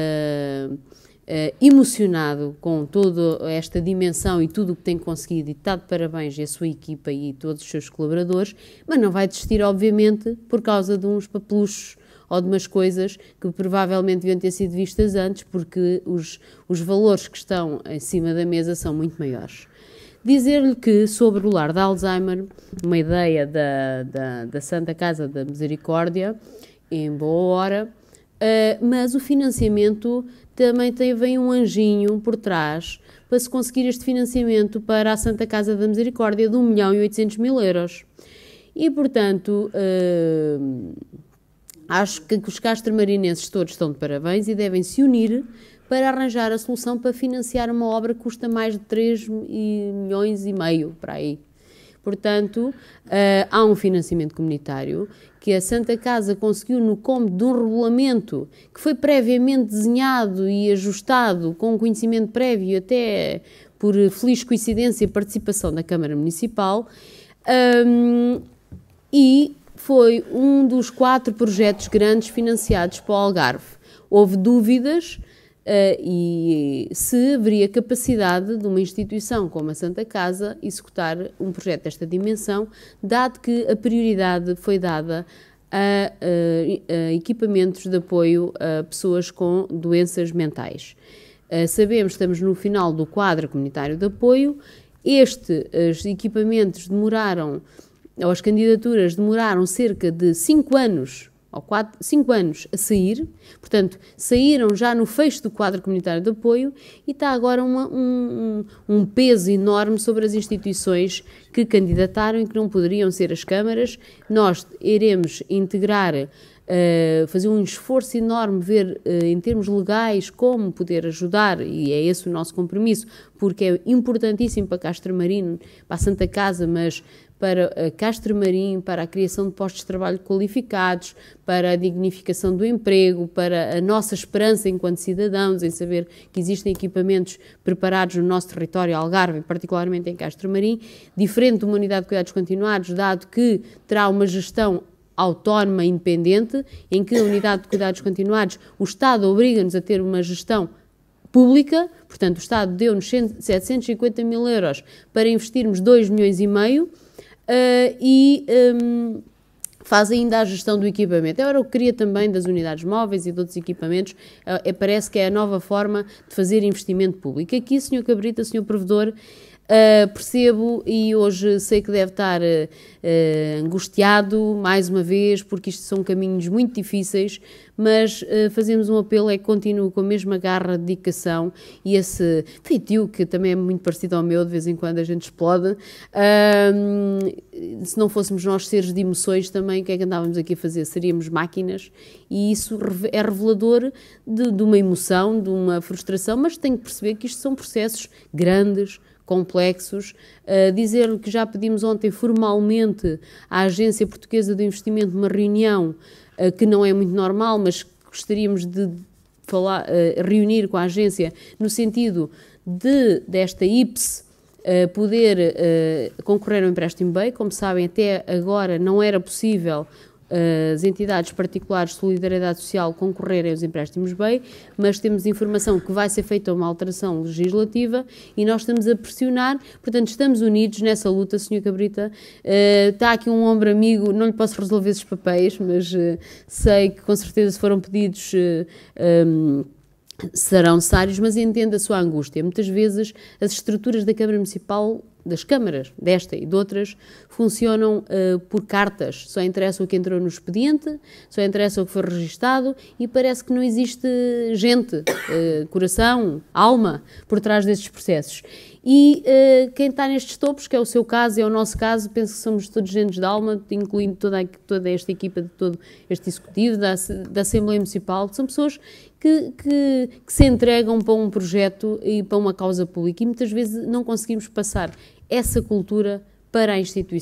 Speaker 3: emocionado com toda esta dimensão e tudo o que tem conseguido, e está de parabéns a sua equipa e todos os seus colaboradores, mas não vai desistir, obviamente, por causa de uns papeluchos ou de umas coisas que provavelmente deviam ter sido vistas antes, porque os valores que estão em cima da mesa são muito maiores. Dizer-lhe que, sobre o lar de Alzheimer, uma ideia da Santa Casa da Misericórdia, em boa hora, mas o financiamento também vem um anjinho por trás para se conseguir este financiamento para a Santa Casa da Misericórdia de 1.800.000 euros. E, portanto, acho que os castramarinenses todos estão de parabéns e devem se unir para arranjar a solução para financiar uma obra que custa mais de 3,5 milhões para aí. Portanto, há um financiamento comunitário que a Santa Casa conseguiu no cômodo de um regulamento que foi previamente desenhado e ajustado com conhecimento prévio, até por feliz coincidência, participação da Câmara Municipal, e foi um dos 4 projetos grandes financiados para o Algarve. Houve dúvidas e se haveria capacidade de uma instituição como a Santa Casa executar um projeto desta dimensão, dado que a prioridade foi dada a equipamentos de apoio a pessoas com doenças mentais. Sabemos que estamos no final do quadro comunitário de apoio. Os equipamentos demoraram, ou as candidaturas demoraram cerca de 5 anos, ou 5 anos a sair, portanto, saíram já no fecho do quadro comunitário de apoio e está agora um peso enorme sobre as instituições que candidataram e que não poderiam ser as câmaras. Nós iremos integrar, fazer um esforço enorme, ver em termos legais como poder ajudar, e é esse o nosso compromisso, porque é importantíssimo para Castromarim, para a Santa Casa, mas para Castromarim, para a criação de postos de trabalho qualificados, para a dignificação do emprego, para a nossa esperança enquanto cidadãos em saber que existem equipamentos preparados no nosso território Algarve, particularmente em Castromarim, diferente de uma unidade de cuidados continuados, dado que terá uma gestão autónoma e independente, em que a unidade de cuidados continuados, o Estado obriga-nos a ter uma gestão pública, portanto o Estado deu-nos 750.000 euros para investirmos 2,5 milhões, faz ainda a gestão do equipamento. Era o que queria também das unidades móveis e de outros equipamentos. Parece que é a nova forma de fazer investimento público. Aqui, Sr. Cabrita, Sr. Provedor, percebo, e hoje sei que deve estar angustiado mais uma vez, porque isto são caminhos muito difíceis, mas fazemos um apelo é que continue com a mesma garra, dedicação e esse feitio que também é muito parecido ao meu, de vez em quando a gente explode. Se não fôssemos nós seres de emoções também, o que é que andávamos aqui a fazer? Seríamos máquinas, e isso é revelador de uma emoção, de uma frustração, mas tenho que perceber que isto são processos grandes, complexos. Dizer que já pedimos ontem formalmente à Agência Portuguesa do Investimento uma reunião que não é muito normal, mas gostaríamos de reunir com a agência no sentido desta IPS poder concorrer ao empréstimo BEI. Como sabem, até agora não era possível as entidades particulares de solidariedade social concorrerem aos empréstimos BEI, mas temos informação que vai ser feita uma alteração legislativa e nós estamos a pressionar, portanto estamos unidos nessa luta, Sr. Cabrita. Está aqui um ombro amigo, não lhe posso resolver esses papéis, mas sei que com certeza se foram pedidos serão necessários, mas entendo a sua angústia. Muitas vezes as estruturas da Câmara Municipal, das câmaras, desta e de outras, funcionam por cartas. Só interessa o que entrou no expediente, só interessa o que foi registado e parece que não existe gente, coração, alma por trás desses processos. E quem está nestes topos, que é o seu caso, é o nosso caso, penso que somos todos gente de alma, incluindo toda esta equipa, de todo este executivo, da Assembleia Municipal, que são pessoas que se entregam para um projeto e para uma causa pública, e muitas vezes não conseguimos passar essa cultura para a instituição.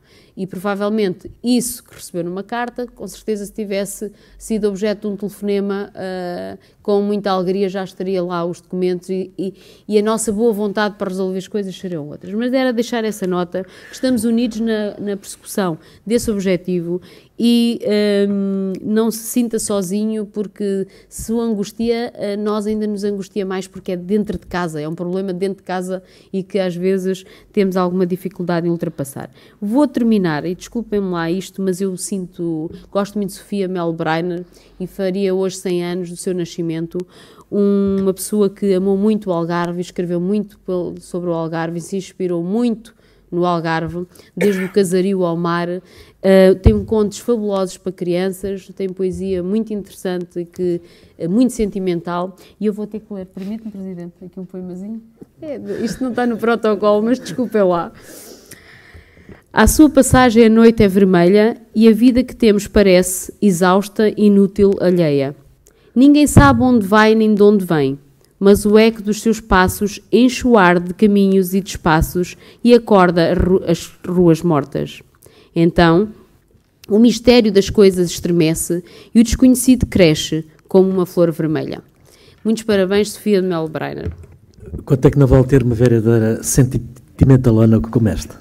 Speaker 3: E provavelmente isso que recebeu numa carta, com certeza se tivesse sido objeto de um telefonema, com muita alegria já estaria lá os documentos e a nossa boa vontade para resolver as coisas seriam outras. Mas era deixar essa nota, que estamos unidos na persecução desse objetivo e não se sinta sozinho, porque se o angustia, nós ainda nos angustia mais, porque é dentro de casa, é um problema dentro de casa e que às vezes temos alguma dificuldade em ultrapassar. Vou terminar, e desculpem-me lá isto, mas eu gosto muito de Sofia Melbrenner e faria hoje 100 anos do seu nascimento, uma pessoa que amou muito o Algarve, escreveu muito sobre o Algarve e se inspirou muito no Algarve, desde o casario ao mar. Tem contos fabulosos para crianças, tem poesia muito interessante, muito sentimental, e eu vou ter que ler, permite-me, Presidente, aqui um poemazinho? Isto não está no protocolo, mas desculpem lá. À sua passagem a noite é vermelha e a vida que temos parece exausta, inútil, alheia. Ninguém sabe onde vai nem de onde vem, mas o eco dos seus passos enche o ar de caminhos e de espaços e acorda as ruas mortas. Então, o mistério das coisas estremece e o desconhecido cresce como uma flor vermelha. Muitos parabéns, Sofia de Melbrenner.
Speaker 1: Quanto é que não vale ter uma vereadora sentimentalona como esta?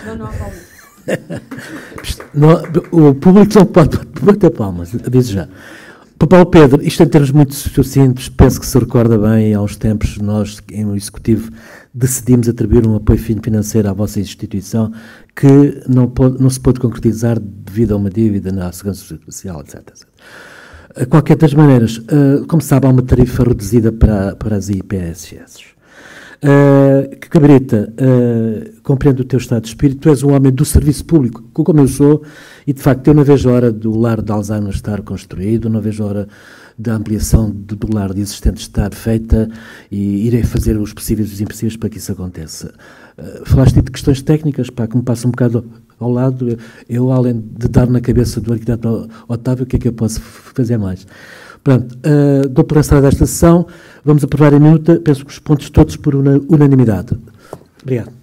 Speaker 1: Não, o público não pode bater palmas, aviso já. Paulo Pedro, isto em termos muito sucintos, penso que se recorda bem, há uns tempos nós, em um executivo, decidimos atribuir um apoio financeiro à vossa instituição que não se pôde concretizar devido a uma dívida na Segurança Social, etc. De qualquer das maneiras, como sabe, há uma tarifa reduzida para as IPSS. Cabrita, compreendo o teu estado de espírito, tu és um homem do serviço público, como eu sou, e de facto eu não vejo a hora do lar de Alzheimer estar construído, não vejo a hora da ampliação do lar de existente estar feita e irei fazer os possíveis e os impossíveis para que isso aconteça. Falaste de questões técnicas, que me passa um bocado ao lado, eu além de dar na cabeça do arquiteto Otávio, o que é que eu posso fazer mais? Pronto, dou por encerrada esta sessão, vamos aprovar em minuta, penso que os pontos todos por unanimidade. Obrigado.